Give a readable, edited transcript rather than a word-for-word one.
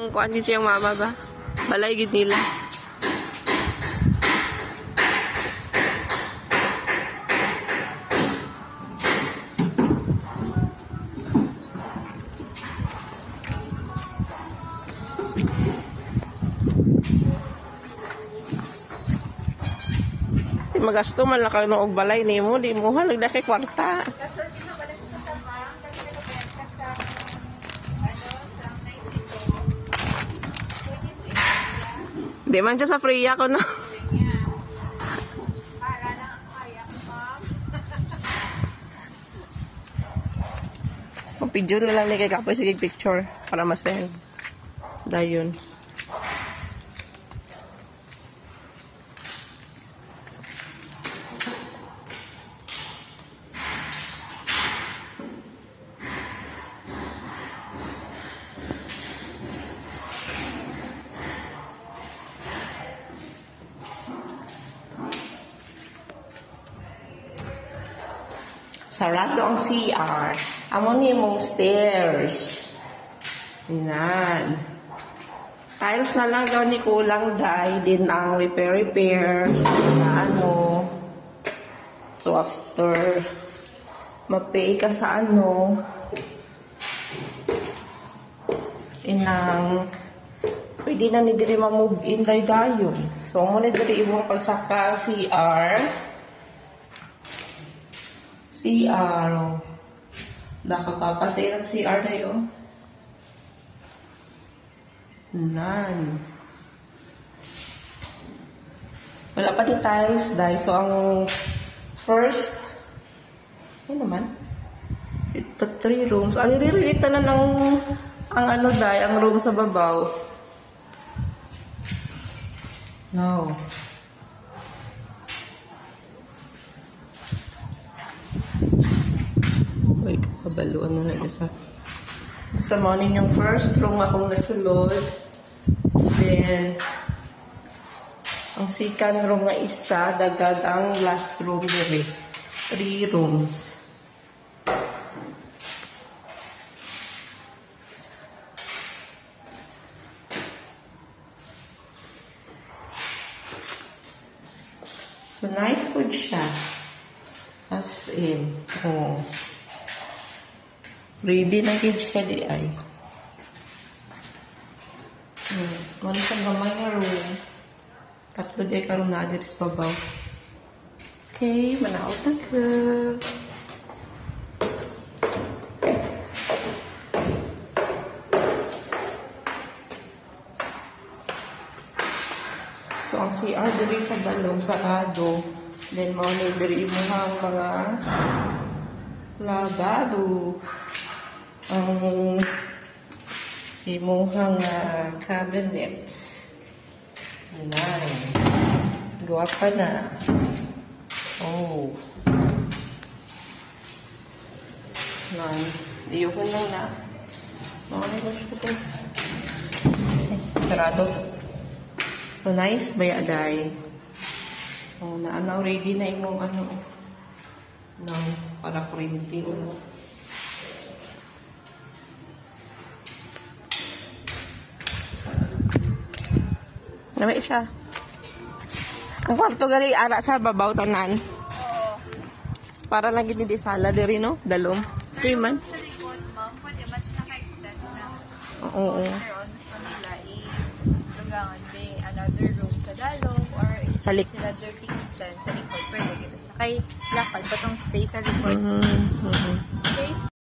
kuan din siyang mama ba? Balay gid nila. Magasto man lang kang noong balay nimo, di mo ha nagdaki kwarta. Di man siya sa free ako no. So, video na lang ni kay Kapoy sige picture para ma-send. Dayon. Sarado ang CR. Amo ni mong stairs. Yan. Tiles na lang daw ni kulang dahil din ang repair na ano. So after mapay ka sa ano inang pwede na ni diri ma-move in dayon. So mo ni diri imong pagsaka CR. CR. Nakapapasay ng CR na yun. Nan. Wala pa din tiles, dahil. So, ang first, ano naman? Ito, 3 rooms. Nire-relate na ng, ang ano dahil, ang room sa babaw. No. Wait, kabaluan mo na isa. Basta morning yung first room akong nasulod. Then, ang second room nga isa, dagag ang last room diri. 3 rooms. So, nice food siya. As in, oh. Ready na gid siya di ay. Wala siyang gamay na room. Tatlo di ay karoon na dito sa babaw. Okay, manaot na ka. So, ang CR diri sa balong, sarado. Then, maunay diri imuhang mga lababo. Ang imuhang cabinet. Ayan. Gawa pa na. Oh. Ayan. Iyuhon lang na. Maunay ko siya ito. Sarado. So, nice ba yaday? Oh, naanaw ready na imong ano. No, para printing. Namay siya. Ang kwarto gali ara sa babaw tanan. Oo. Para lang gid di sala diri no, dalom. Okay man. Sa likod, ma'am, pwede ba naka-extend na? Oo. Later on, mas kanila i-lugangan may another room sa dalom or sila dirty kitchen sa likod. Pwede kita. Nakay-lakad pa tong space sa likod. Mm-hmm. Space